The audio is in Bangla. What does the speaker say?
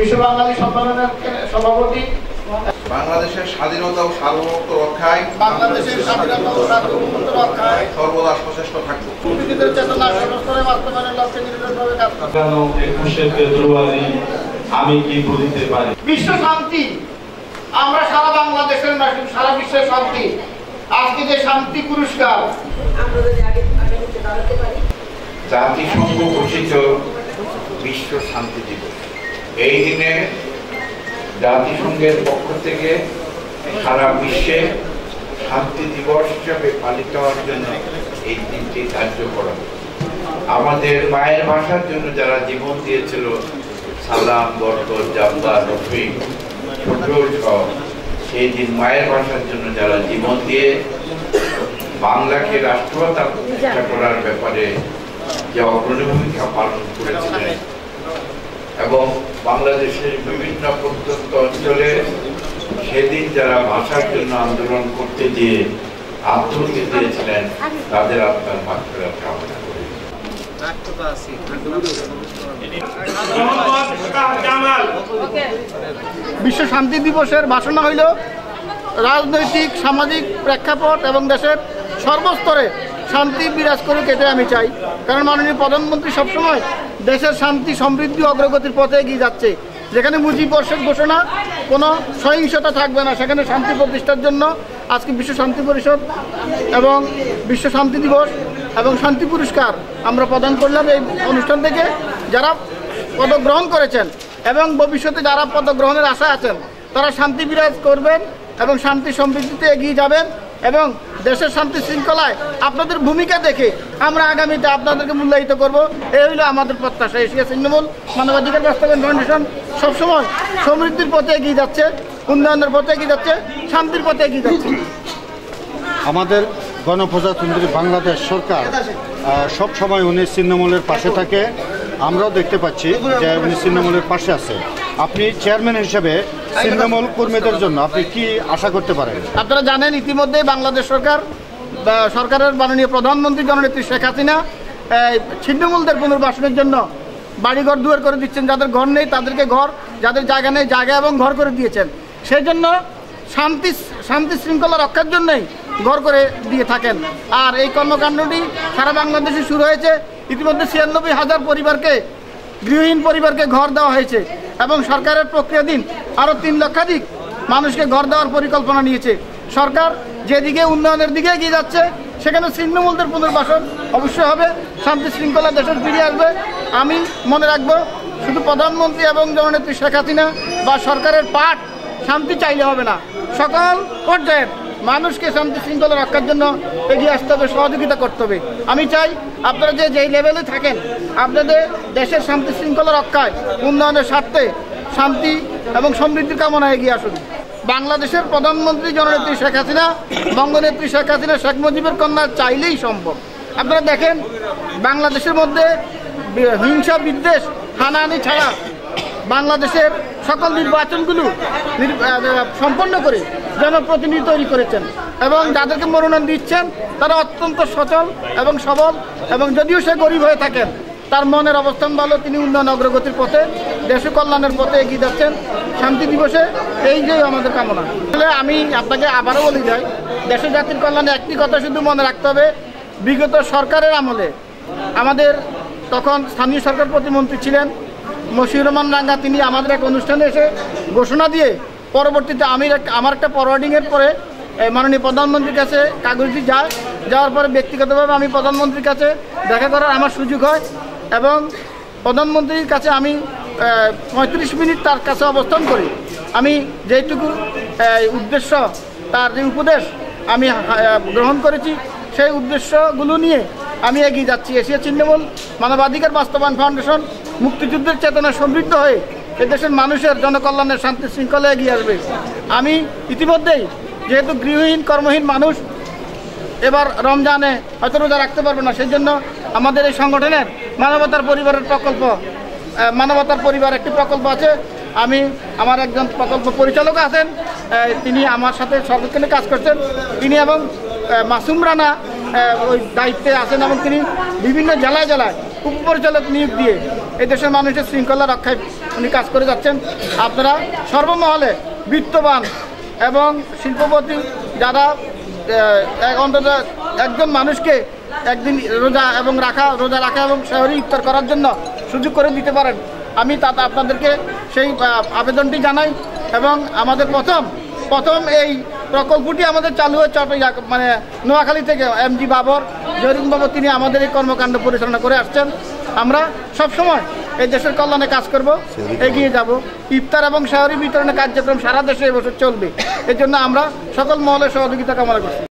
বিশ্ব বাঙালি সম্মেলনের সভাপতি, বাংলাদেশের স্বাধীনতা ও সার্বভৌমত্ব রক্ষায় সর্বদা সচেষ্ট থাকবো। মুক্তিযুদ্ধের চেতনা সর্বস্তরে বাস্তবায়নের লক্ষ্যে নিরন্তরভাবে কাজ করব। আমি কি বুঝতে পারি বিশ্ব শান্তি, আমরা সারা বাংলাদেশের সারা বিশ্বের শান্তি। আজকে যে শান্তি পুরস্কার জাতিসংঘ ঘোষিত বিশ্ব শান্তি দিবস, এই দিনে জাতিসংঘের পক্ষ থেকে সারা বিশ্বে শান্তি দিবস হিসাবে পালিত হওয়ার জন্য এই দিনটি ধার্য করা। আমাদের মায়ের ভাষার জন্য যারা জীবন দিয়েছিল, সালাম, বরকত, জাম্বা, রফিক, সহ সেই দিন মায়ের ভাষার জন্য যারা জীবন দিয়ে বাংলাকে রাষ্ট্রভাষা প্রতিষ্ঠা করার ব্যাপারে যে অগ্রণী ভূমিকা পালন করেছিলেন এবং বাংলাদেশের বিভিন্ন প্রত্যন্ত অঞ্চলে সেদিন যারা ভাষার জন্য আন্দোলন করতে গিয়ে আত্মহত্যা দিয়েছিলেন, তাদের আত্মার মাত্রা কামনা করি। বিশ্ব শান্তি দিবসের ভাষণ হইল রাজনৈতিক সামাজিক প্রেক্ষাপট এবং দেশের সর্বস্তরে শান্তি বিরাজ করুক, এটাই আমি চাই। কারণ মাননীয় প্রধানমন্ত্রী সবসময় দেশের শান্তি সমৃদ্ধি অগ্রগতির পথে এগিয়ে যাচ্ছে। যেখানে মুজিববর্ষের ঘোষণা কোনো সহিংসতা থাকবে না, সেখানে শান্তি প্রতিষ্ঠার জন্য আজকে বিশ্ব শান্তি পরিষদ এবং বিশ্ব শান্তি দিবস এবং শান্তি পুরস্কার আমরা প্রদান করলাম। এই অনুষ্ঠান থেকে যারা পদক গ্রহণ করেছেন এবং ভবিষ্যতে যারা পদক গ্রহণের আশা আছেন, তারা শান্তি বিরাজ করবেন এবং শান্তি সমৃদ্ধিতে এগিয়ে যাবেন এবং দেশের শান্তি শৃঙ্খলায় আপনাদের ভূমিকা দেখে আমরা আগামীতে আপনাদেরকে মূল্যায়িত করব। এই হইল আমাদের প্রত্যাশা। এশিয়া ছিন্নমূল মানবাধিকার বাস্তবায়ন ফাউন্ডেশন সবসময় সমৃদ্ধির পথে এগিয়ে যাচ্ছে, উন্নয়নের পথে এগিয়ে যাচ্ছে, শান্তির পথে এগিয়ে যাচ্ছে। আমাদের গণপ্রজাতন্ত্রী বাংলাদেশ সরকার সব সময় উনি ছিন্নমূলের পাশে থাকে। আমরাও দেখতে পাচ্ছি যে উনি ছিন্নমূলের পাশে আছে। আপনি চেয়ারম্যান হিসেবে ছিন্নমূল কর্মীদের জন্য আপনি কি আশা করতে পারেন? আপনারা জানেন ইতিমধ্যেই বাংলাদেশ সরকারের মাননীয় প্রধানমন্ত্রী জননেত্রী শেখ হাসিনা ছিন্নমূলদের পুনর্বাসনের জন্য বাড়িঘর দুয়ার করে দিচ্ছেন। যাদের ঘর নেই তাদেরকে ঘর, যাদের জায়গা নেই জায়গা এবং ঘর করে দিয়েছেন। সেই জন্য শান্তি শৃঙ্খলা রক্ষার জন্যই ঘর করে দিয়ে থাকেন। আর এই কর্মকাণ্ডটি সারা বাংলাদেশে শুরু হয়েছে। ইতিমধ্যে ৯৬,০০০ পরিবারকে, গৃহহীন পরিবারকে ঘর দেওয়া হয়েছে এবং সরকারের প্রক্রিয়াধীন আরও ৩ লক্ষাধিক মানুষকে ঘর দেওয়ার পরিকল্পনা নিয়েছে সরকার। যেদিকে উন্নয়নের দিকে এগিয়ে যাচ্ছে, সেখানে ছিন্নমূলদের পুনর্বাসন অবশ্যই হবে, শান্তি শৃঙ্খলা দেশের ফিরে আসবে। আমি মনে রাখবো, শুধু প্রধানমন্ত্রী এবং জননেত্রী শেখ হাসিনা বা সরকারের পাঠ শান্তি চাইলে হবে না, সকল পর্যায়ের মানুষকে শান্তি শৃঙ্খলা রক্ষার জন্য এগিয়ে আসতে হবে, সহযোগিতা করতে হবে। আমি চাই আপনারা যেই লেভেলে থাকেন, আপনাদের দেশের শান্তি শৃঙ্খলা রক্ষায়, উন্নয়নের স্বার্থে শান্তি এবং সমৃদ্ধির কামনায় এগিয়ে আসুন। বাংলাদেশের প্রধানমন্ত্রী জননেত্রী শেখ হাসিনা, বঙ্গনেত্রী শেখ হাসিনা, শেখ মুজিবের কন্যা চাইলেই সম্ভব। আপনারা দেখেন, বাংলাদেশের মধ্যে হিংসা, বিদ্বেষ, হানাহানি ছাড়া বাংলাদেশের সকল নির্বাচনগুলো সম্পন্ন করে জনপ্রতিনিধি তৈরি করেছেন এবং যাদেরকে মনোনয়ন দিচ্ছেন তারা অত্যন্ত সচল এবং সবল, এবং যদিও সে গরিব হয়ে থাকেন, তার মনের অবস্থান ভালো, তিনি উন্নয়ন অগ্রগতির পথে, দেশ কল্যাণের পথে এগিয়ে যাচ্ছেন। শান্তি দিবসে এই যে আমাদের কামনা। আসলে আমি আপনাকে আবারও বলে যাই, দেশের জাতির কল্যাণে একটি কথা শুধু মনে রাখতে হবে, বিগত সরকারের আমলে আমাদের তখন স্থানীয় সরকার প্রতিমন্ত্রী ছিলেন মশিউর রহমান রাঙ্গা, তিনি আমাদের এক অনুষ্ঠানে এসে ঘোষণা দিয়ে পরবর্তীতে আমার একটা ফরওয়ার্ডিংয়ের পরে মাননীয় প্রধানমন্ত্রীর কাছে কাগজটি যাওয়ার পরে ব্যক্তিগতভাবে আমি প্রধানমন্ত্রীর কাছে দেখা করার আমার সুযোগ হয় এবং প্রধানমন্ত্রীর কাছে আমি ৩৫ মিনিট তার কাছে অবস্থান করি। আমি যেটুকু উদ্দেশ্য, তার যে উপদেশ আমি গ্রহণ করেছি, সেই উদ্দেশ্যগুলো নিয়ে আমি এগিয়ে যাচ্ছি। এশিয়া ছিন্নমূল মানবাধিকার বাস্তবায়ন ফাউন্ডেশন মুক্তিযুদ্ধের চেতনা সমৃদ্ধ হয়ে এদেশের মানুষের জনকল্যাণের শান্তি শৃঙ্খলা এগিয়ে আসবে। আমি ইতিমধ্যেই, যেহেতু গৃহহীন কর্মহীন মানুষ এবার রমজানে হয়তো রোজা রাখতে পারবে না, সেই জন্য আমাদের এই সংগঠনের মানবতার পরিবারের প্রকল্প, মানবতার পরিবার একটি প্রকল্প আছে। আমার একজন প্রকল্প পরিচালক আছেন, তিনি আমার সাথে সর্বক্ষণে কাজ করছেন। তিনি এবং মাসুম রানা ওই দায়িত্বে আছেন এবং তিনি বিভিন্ন জেলায় উপপরিচালক নিয়োগ দিয়ে এই দেশের মানুষের শৃঙ্খলা রক্ষায় উনি কাজ করে যাচ্ছেন। আপনারা সর্বমহলে বিত্তবান এবং শিল্পপতি যারা অন্তত একজন মানুষকে একদিন রোজা রাখা এবং শহরে ইফতার করার জন্য সুযোগ করে দিতে পারেন, আমি আপনাদেরকে সেই আবেদনটি জানাই। এবং আমাদের প্রথম এই প্রকল্পটি আমাদের চালু হয়েছে মানে নোয়াখালী থেকে এমজি বাবর জরিন বাবর, তিনি আমাদের এই কর্মকাণ্ড পরিচালনা করে আসছেন। আমরা সবসময় এই দেশের কল্যাণে কাজ করব, এগিয়ে যাব। ইফতার এবং শহরি বিতরণের কার্যক্রম সারা দেশে এবছর চলবে, এর জন্য আমরা সকল মহলের সহযোগিতা কামনা করছি।